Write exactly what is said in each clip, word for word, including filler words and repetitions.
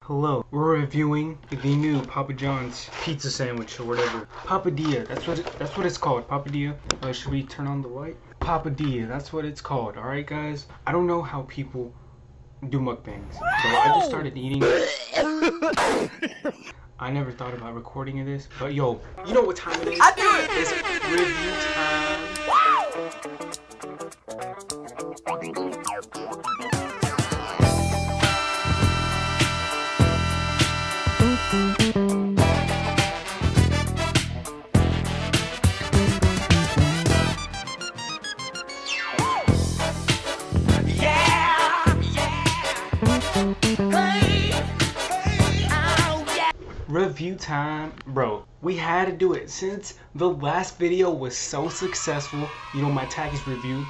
Hello, we're reviewing the new Papa John's pizza sandwich or whatever. Papadia, that's what it, that's what it's called. Papadia. Uh, should we turn on the light? Papadia, that's what it's called. All right, guys. I don't know how people do mukbangs, so I just started eating. I never thought about recording this, but yo, you know what time it is? I do it. It's review time. Review time, bro. We had to do it since the last video was so successful. You know, my tag is review.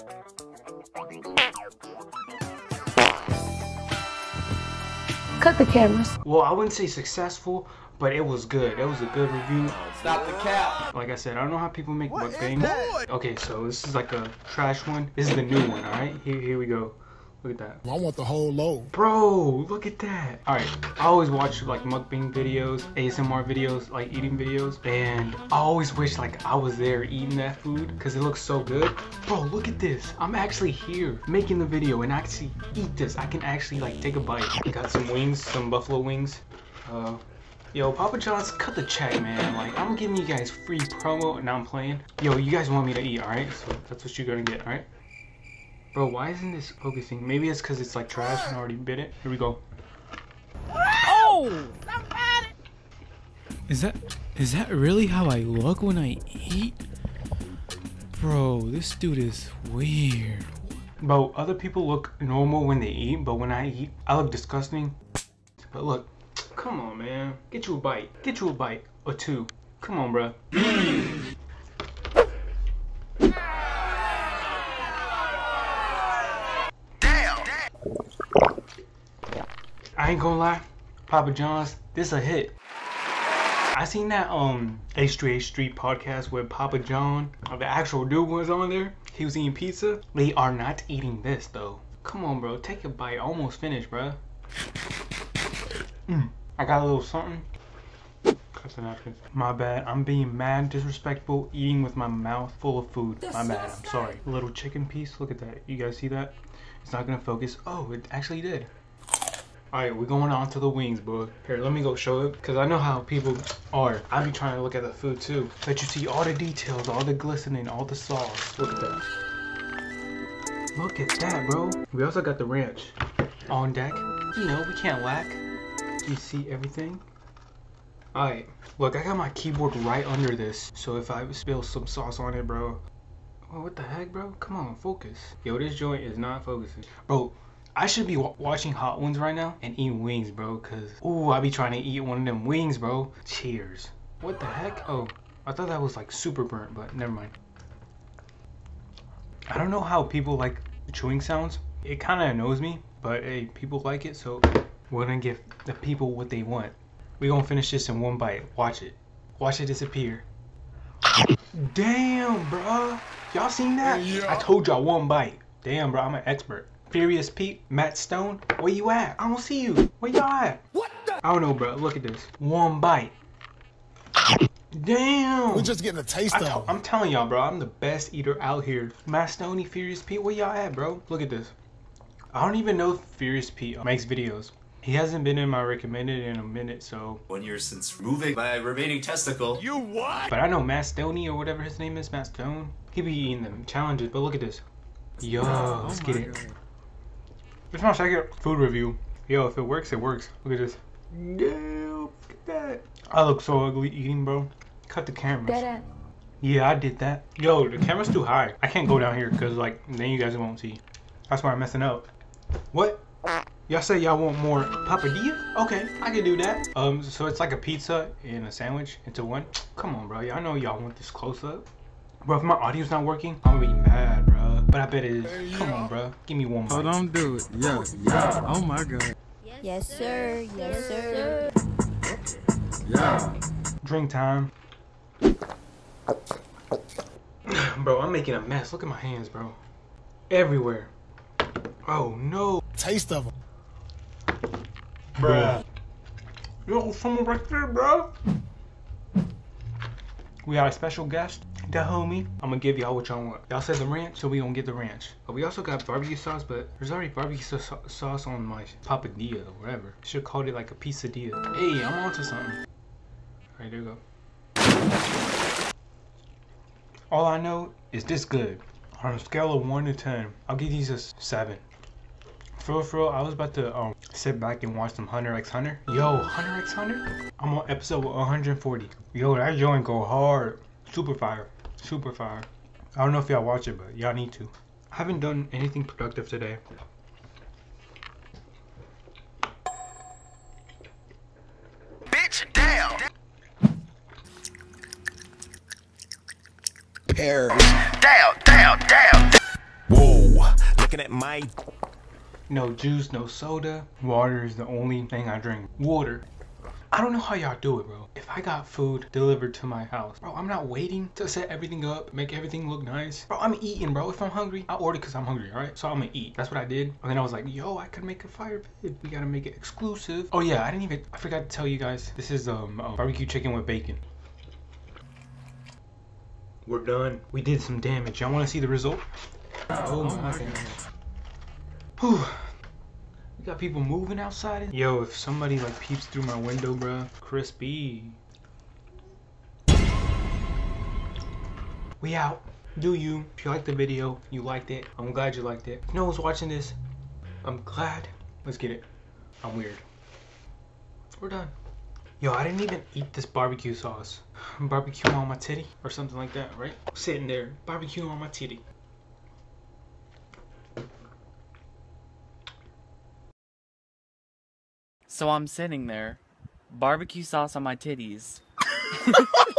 Cut the cameras. Well, I wouldn't say successful, but it was good. It was a good review. Stop the cap. Like I said, I don't know how people make mukbangs. Okay, so this is like a trash one. This is the new one, alright? Here, here we go. Look at that. I want the whole load. Bro, look at that. Alright, I always watch like mukbang videos, A S M R videos, like eating videos. And I always wish like I was there eating that food because it looks so good. Bro, look at this. I'm actually here making the video and actually eat this. I can actually like take a bite. I got some wings, some buffalo wings. Uh, yo, Papa John's, cut the check, man. Like, I'm giving you guys free promo and now I'm playing. Yo, you guys want me to eat, alright? So that's what you're gonna get, alright? Bro, why isn't this focusing? Maybe it's because it's like trash and I already bit it. Here we go. Oh! Somebody! Is that is that really how I look when I eat? Bro, this dude is weird. Bro, other people look normal when they eat, but when I eat, I look disgusting. But look, come on, man. Get you a bite. Get you a bite or two. Come on, bro. I ain't gonna lie, Papa John's, this a hit. I seen that um H three H Street podcast where Papa John, uh, the actual dude, was on there. He was eating pizza. They are not eating this though. Come on, bro, take a bite. Almost finished, bro. Mm. I got a little something. Cut the napkins. My bad. I'm being mad disrespectful, eating with my mouth full of food. My bad. I'm sorry. A little chicken piece. Look at that. You guys see that? It's not gonna focus. Oh, it actually did. Alright, we're going on to the wings, bro. Here, let me go show it, because I know how people are. I be trying to look at the food, too. But you see all the details, all the glistening, all the sauce. Look at that. Look at that, bro. We also got the ranch on deck. You know, we can't lack. You see everything? Alright, look, I got my keyboard right under this. So if I spill some sauce on it, bro. Oh, what the heck, bro? Come on, focus. Yo, this joint is not focusing. Bro. I should be w watching Hot Ones right now and eating wings, bro, because, ooh, I be trying to eat one of them wings, bro. Cheers. What the heck? Oh, I thought that was, like, super burnt, but never mind. I don't know how people like chewing sounds. It kind of annoys me, but, hey, people like it, so we're going to give the people what they want. We're going to finish this in one bite. Watch it. Watch it disappear. Damn, bro. Y'all seen that? Yeah. I told y'all one bite. Damn, bro, I'm an expert. Furious Pete, Matt Stone, where you at? I don't see you. Where y'all at? What the? I don't know, bro. Look at this. One bite. Damn. We're just getting a taste of it. I'm telling y'all, bro. I'm the best eater out here. Matt Stoney, Furious Pete, where y'all at, bro? Look at this. I don't even know if Furious Pete makes videos. He hasn't been in my recommended in a minute, so. One year since removing my remaining testicle. You what? But I know Matt Stoney or whatever his name is, Matt Stone. He be eating them challenges, but look at this. Yo, oh, let's get it. God. It's my second food review. Yo, if it works, it works. Look at this. Damn, look at that. I look so ugly eating, bro. Cut the cameras. Dead Yeah, I did that. Yo, the camera's too high. I can't go down here because, like, then you guys won't see. That's why I'm messing up. What? Y'all say y'all want more papadia? Okay, I can do that. Um, so it's like a pizza and a sandwich into one. Come on, bro. I know y'all want this close up. Bro, if my audio's not working, I'm gonna be mad, bro. But I bet it is. Come on, bro. Give me one bite. Oh, don't do it. Yeah, yeah. Oh my God. Yes, sir. Yes, sir. Yeah. Drink time. Bro, I'm making a mess. Look at my hands, bro. Everywhere. Oh, no. Taste of them. Bruh. Yo, someone right there, bro. We got a special guest, the homie. I'm gonna give y'all what y'all want. Y'all said the ranch, so we gonna get the ranch. But we also got barbecue sauce, but there's already barbecue so sauce on my papadia or whatever. Should have called it like a quesadilla. Hey, I'm onto something. Alright, there you go. All I know is this good. On a scale of one to ten, I'll give these a seven. For real, for real, I was about to um sit back and watch some Hunter x Hunter. Yo, Hunter x Hunter? I'm on episode one hundred forty. Yo, that joint go hard. Super fire. Super fire. I don't know if y'all watch it, but y'all need to. I haven't done anything productive today. Bitch, down. Pear. Down, down, down. Whoa, looking at my... No juice, no soda. Water is the only thing I drink. Water. I don't know how y'all do it, bro. If I got food delivered to my house, bro, I'm not waiting to set everything up, make everything look nice. Bro, I'm eating, bro. If I'm hungry, I order because I'm hungry, all right? So I'm gonna eat. That's what I did. And then I was like, yo, I could make a fire pit. We gotta make it exclusive. Oh yeah, I didn't even, I forgot to tell you guys. This is um, um barbecue chicken with bacon. We're done. We did some damage. Y'all wanna see the result? Oh my goodness. Whew. We got people moving outside. Yo, if somebody like peeps through my window, bruh. Crispy. We out. Do you. If you liked the video, you liked it. I'm glad you liked it. If no one's watching this, I'm glad. Let's get it. I'm weird. We're done. Yo, I didn't even eat this barbecue sauce. Barbecue on my titty or something like that, right? Sitting there, barbecue on my titty. So I'm sitting there, barbecue sauce on my titties.